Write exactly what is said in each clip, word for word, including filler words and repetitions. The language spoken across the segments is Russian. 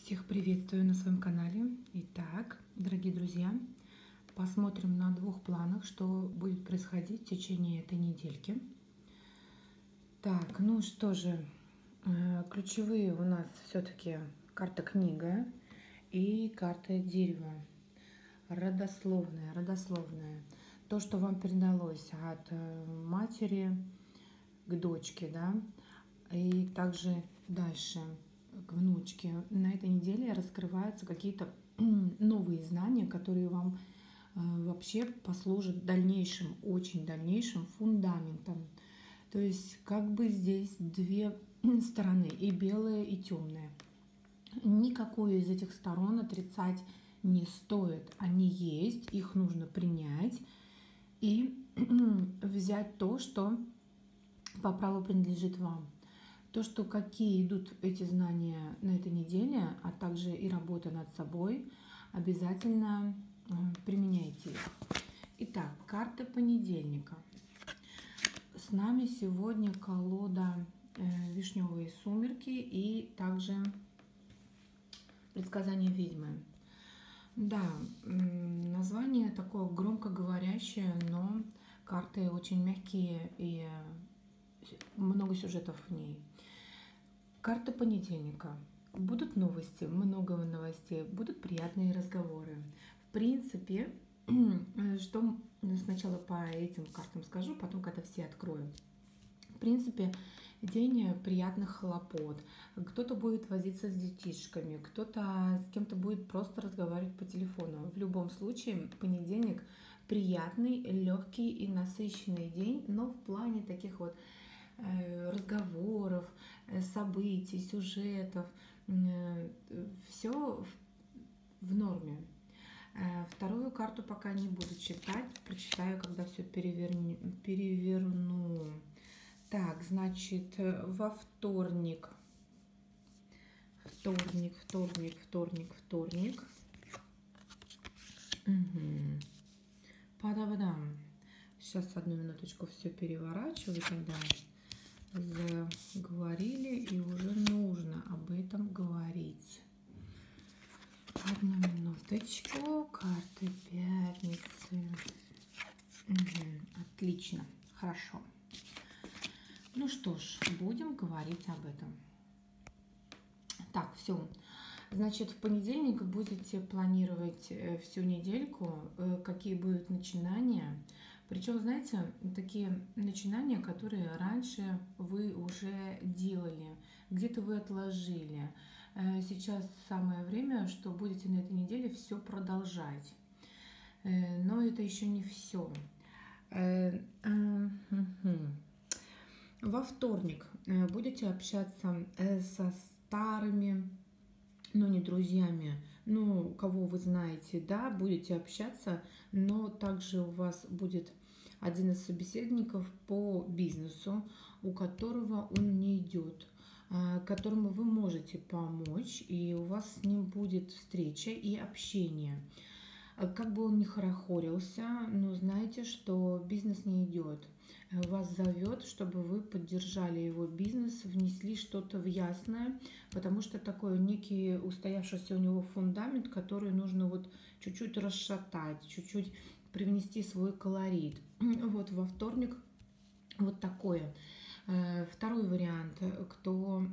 Всех приветствую на своем канале. Итак, дорогие друзья, посмотрим на двух планах, что будет происходить в течение этой недельки. Так, ну что же, ключевые у нас все-таки карта книга и карта дерева. Родословная, родословная. То, что вам передалось от матери к дочке, да, и также дальше к внучке. На этой неделе раскрываются какие-то новые знания, которые вам вообще послужат дальнейшим, очень дальнейшим фундаментом. То есть как бы здесь две стороны, и белая, и темная. Никакую из этих сторон отрицать не стоит. Они есть, их нужно принять и взять то, что по праву принадлежит вам. То, что какие идут эти знания на этой неделе, а также и работа над собой, обязательно применяйте их. Итак, карта понедельника. С нами сегодня колода «Вишневые сумерки» и также «Предсказание ведьмы». Да, название такое громкоговорящее, но карты очень мягкие и много сюжетов в ней. Карта понедельника. Будут новости, много новостей, будут приятные разговоры. В принципе, что сначала по этим картам скажу, потом когда все открою. В принципе, день приятных хлопот. Кто-то будет возиться с детишками, кто-то с кем-то будет просто разговаривать по телефону. В любом случае, понедельник приятный, легкий и насыщенный день, но в плане таких вот разговоров, событий, сюжетов, все в норме. Вторую карту пока не буду читать, прочитаю, когда все переверну. переверну. Так, значит, во вторник, вторник, вторник, вторник, вторник. Угу. Падавадам. Сейчас одну минуточку все переворачиваю, тогда заговорили, и уже нужно об этом говорить. Одну минуточку. Карты пятницы. Угу. Отлично. Хорошо. Ну что ж, будем говорить об этом. Так, все. Значит, в понедельник будете планировать всю недельку, какие будут начинания. Причем, знаете, такие начинания, которые раньше вы уже делали, где-то вы отложили. Сейчас самое время, что будете на этой неделе все продолжать. Но это еще не все. Во вторник будете общаться со старыми, ну не друзьями, ну кого вы знаете, да, будете общаться, но также у вас будет один из собеседников по бизнесу, у которого он не идет, которому вы можете помочь, и у вас с ним будет встреча и общение. Как бы он ни хорохорился, но знаете, что бизнес не идет. Вас зовет, чтобы вы поддержали его бизнес, внесли что-то в ясное, потому что такой некий устоявшийся у него фундамент, который нужно вот чуть-чуть расшатать, чуть-чуть привнести свой колорит. Вот во вторник вот такое. Второй вариант, кто...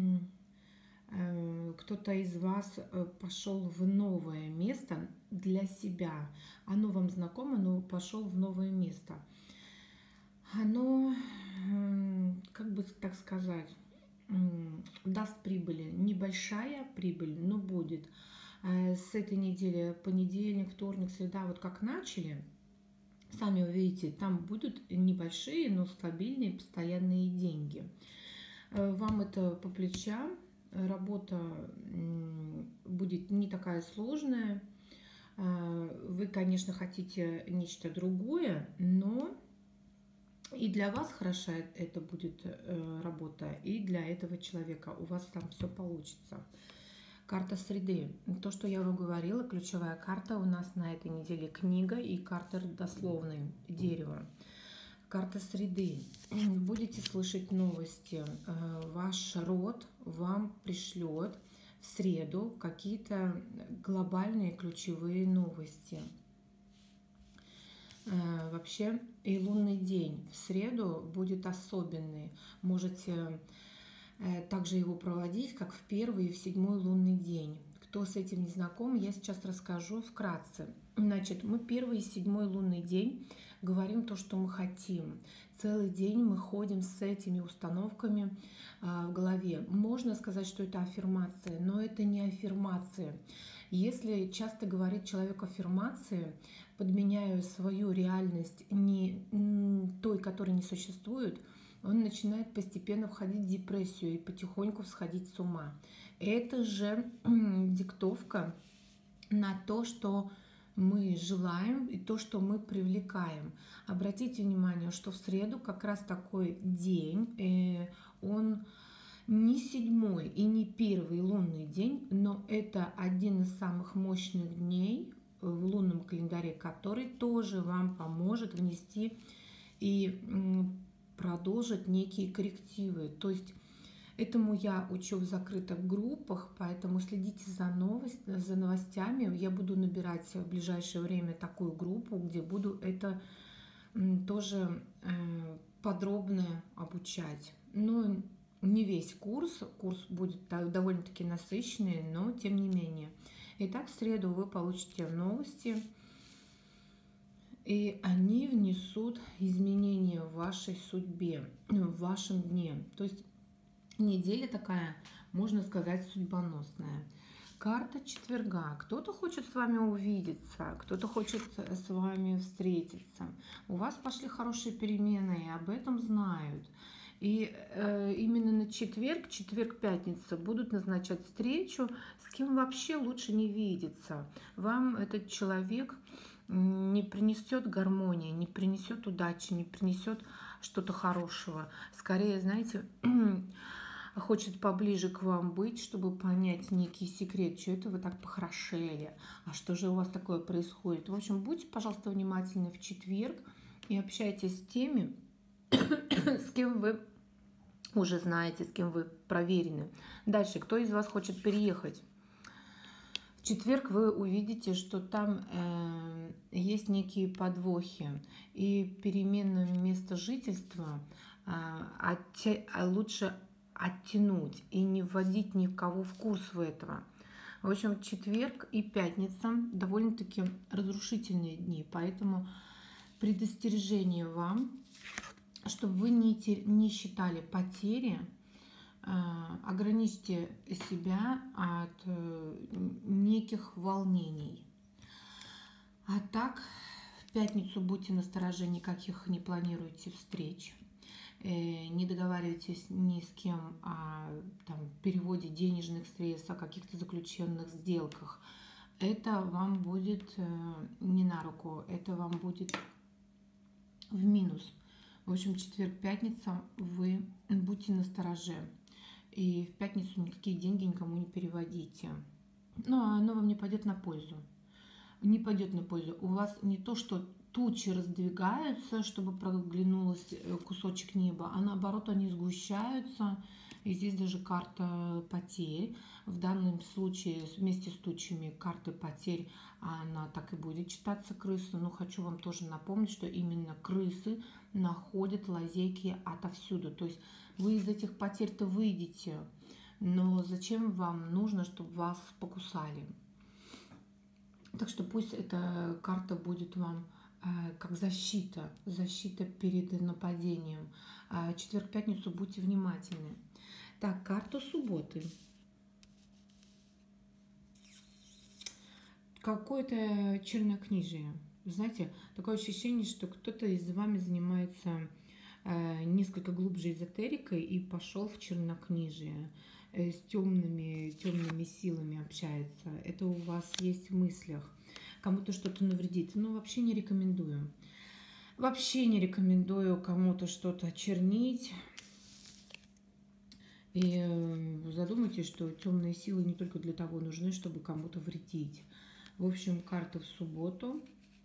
кто-то из вас пошел в новое место для себя. Оно вам знакомо, но пошел в новое место. Оно, как бы так сказать, даст прибыли. Небольшая прибыль, но будет. С этой недели, понедельник, вторник, среда, вот как начали, сами увидите, там будут небольшие, но стабильные, постоянные деньги. Вам это по плечам. Работа будет не такая сложная. Вы, конечно, хотите нечто другое, но и для вас хороша это будет работа, и для этого человека у вас там все получится. Карта среды. То, что я вам говорила, ключевая карта у нас на этой неделе книга и карта родословной дерево. Карта среды. Будете слышать новости. Ваш род вам пришлет в среду какие-то глобальные ключевые новости. Вообще и лунный день в среду будет особенный. Можете также его проводить, как в первый и в седьмой лунный день. Кто с этим не знаком, я сейчас расскажу вкратце. Значит, мы первый и седьмой лунный день говорим то, что мы хотим. Целый день мы ходим с этими установками в голове. Можно сказать, что это аффирмация, но это не аффирмация. Если часто говорит человек аффирмации, подменяя свою реальность не той, которой не существует, он начинает постепенно входить в депрессию и потихоньку сходить с ума. Это же диктовка на то, что мы желаем и то, что мы привлекаем. Обратите внимание, что в среду как раз такой день, он не седьмой и не первый лунный день, но это один из самых мощных дней в лунном календаре, который тоже вам поможет внести и продолжить некие коррективы. То есть этому я учу в закрытых группах, поэтому следите за, новость, за новостями. Я буду набирать в ближайшее время такую группу, где буду это тоже подробно обучать. Но не весь курс, курс будет довольно-таки насыщенный, но тем не менее. Итак, в среду вы получите новости, и они внесут изменения в вашей судьбе, в вашем дне. То есть неделя такая, можно сказать, судьбоносная. Карта четверга. Кто-то хочет с вами увидеться, кто-то хочет с вами встретиться. У вас пошли хорошие перемены, и об этом знают. И э, именно на четверг, четверг-пятница будут назначать встречу, с кем вообще лучше не видеться. Вам этот человек не принесет гармонии, не принесет удачи, не принесет что-то хорошего. Скорее, знаете, хочет поближе к вам быть, чтобы понять некий секрет, что это вы так похорошели, а что же у вас такое происходит. В общем, будьте, пожалуйста, внимательны в четверг и общайтесь с теми, с кем вы уже знаете, с кем вы проверены. Дальше, кто из вас хочет переехать? В четверг вы увидите, что там э, есть некие подвохи, и перемена места жительства э, оття... лучше оттянуть и не вводить никого в курс в этого. В общем, четверг и пятница довольно-таки разрушительные дни, поэтому предостережение вам, чтобы вы не, не считали потери, э, ограничьте себя от э, неких волнений. А так, в пятницу будьте настороже, никаких не планируйте встреч, э, не договаривайтесь ни с кем о там, переводе денежных средств, о каких-то заключенных сделках. Это вам будет э, не на руку, это вам будет в минус. В общем, четверг-пятница вы будьте настороже. И в пятницу никакие деньги никому не переводите. Но оно вам не пойдет на пользу. Не пойдет на пользу. У вас не то, что тучи раздвигаются, чтобы проглянулось кусочек неба, а наоборот они сгущаются. И здесь даже карта потерь. В данном случае вместе с тучами карты потерь, она так и будет читаться крыса. Но хочу вам тоже напомнить, что именно крысы находят лазейки отовсюду. То есть вы из этих потерь-то выйдете, но зачем вам нужно, чтобы вас покусали? Так что пусть эта карта будет вам э, как защита, защита перед нападением. Э, четверг-пятницу будьте внимательны. Так, карту субботы. Какое-то чернокнижие. Знаете, такое ощущение, что кто-то из вами занимается э, несколько глубже эзотерикой и пошел в чернокнижие, э, с темными, темными силами общается. Это у вас есть в мыслях. Кому-то что-то навредит. Ну, вообще не рекомендую. Вообще не рекомендую кому-то что-то чернить. И задумайтесь, что темные силы не только для того нужны, чтобы кому-то вредить. В общем, карта в субботу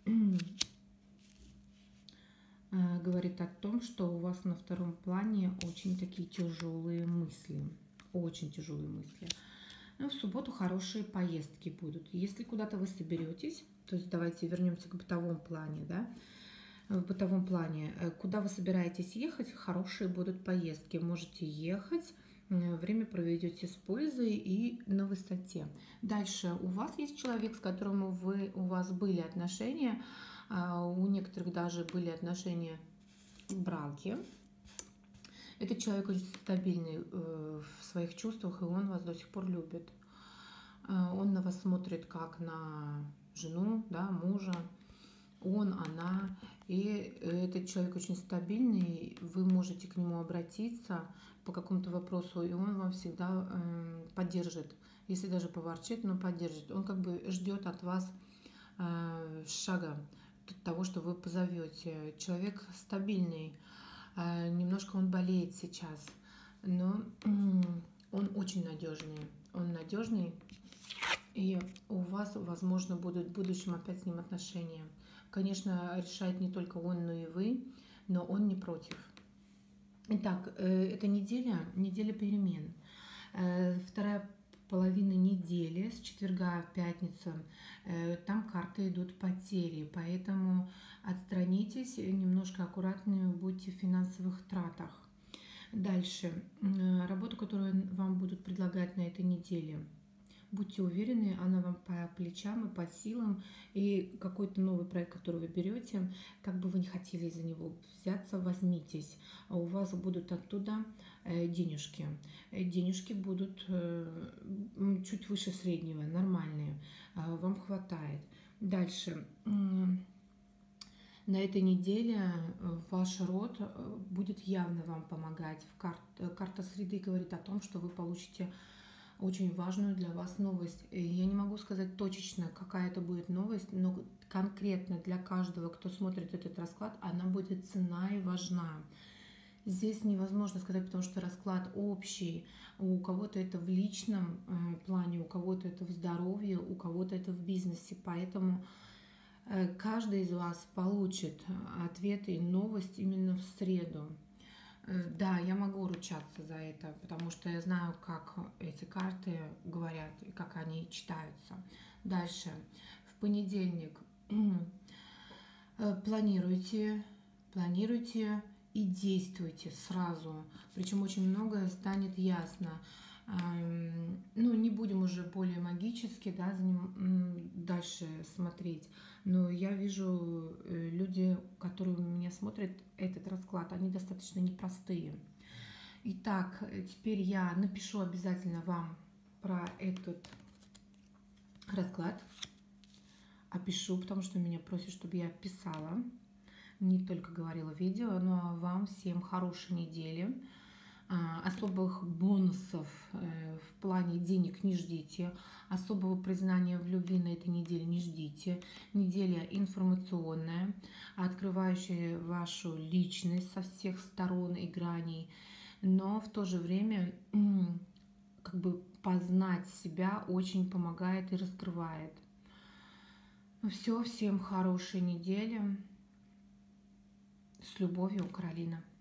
говорит о том, что у вас на втором плане очень такие тяжелые мысли. Очень тяжелые мысли. Ну, в субботу хорошие поездки будут. Если куда-то вы соберетесь, то есть давайте вернемся к бытовому плане, да, в бытовом плане, э, куда вы собираетесь ехать, хорошие будут поездки. Можете ехать, э, время проведете с пользой и на высоте. Дальше у вас есть человек, с которым вы, у вас были отношения, а, у некоторых даже были отношения в браке. Этот человек очень стабильный э, в своих чувствах, и он вас до сих пор любит. Э, Он на вас смотрит как на жену, да, мужа. Он, она. И этот человек очень стабильный. Вы можете к нему обратиться по какому-то вопросу, и он вам всегда э, поддержит. Если даже поворчит, но поддержит. Он как бы ждет от вас э, шага, того, что вы позовете. Человек стабильный. Э, немножко он болеет сейчас, но он очень надежный. Он надежный, и у вас, возможно, будут в будущем опять с ним отношения. Конечно, решает не только он, но и вы, но он не против. Итак, э, это неделя, неделя перемен. Э, Вторая половина недели, с четверга в пятницу, э, там карты идут потери, поэтому отстранитесь, немножко аккуратнее будьте в финансовых тратах. Дальше, э, работу, которую вам будут предлагать на этой неделе. Будьте уверены, она вам по плечам и по силам, и какой-то новый проект, который вы берете, как бы вы не хотели за него взяться, возьмитесь, а у вас будут оттуда денежки. Денежки будут чуть выше среднего, нормальные, вам хватает. Дальше. На этой неделе ваш род будет явно вам помогать. Карта среды говорит о том, что вы получите очень важную для вас новость. Я не могу сказать точечно, какая это будет новость, но конкретно для каждого, кто смотрит этот расклад, она будет ценна и важна. Здесь невозможно сказать, потому что расклад общий. У кого-то это в личном плане, у кого-то это в здоровье, у кого-то это в бизнесе. Поэтому каждый из вас получит ответы и новость именно в среду. Да, я могу ручаться за это, потому что я знаю, как эти карты говорят и как они читаются. Дальше. В понедельник планируйте, планируйте и действуйте сразу. Причем очень многое станет ясно. Ну, не будем уже более магически, да, за ним дальше смотреть. Но я вижу, люди, которые у меня смотрят этот расклад, они достаточно непростые. Итак, теперь я напишу обязательно вам про этот расклад. Опишу, потому что меня просят, чтобы я писала. Не только говорила в видео, но вам всем хорошей недели. Особых бонусов в плане денег не ждите, особого признания в любви на этой неделе не ждите. Неделя информационная, открывающая вашу личность со всех сторон и граней, но в то же время как бы познать себя очень помогает и раскрывает. Все, всем хорошей недели. С любовью, Каролина.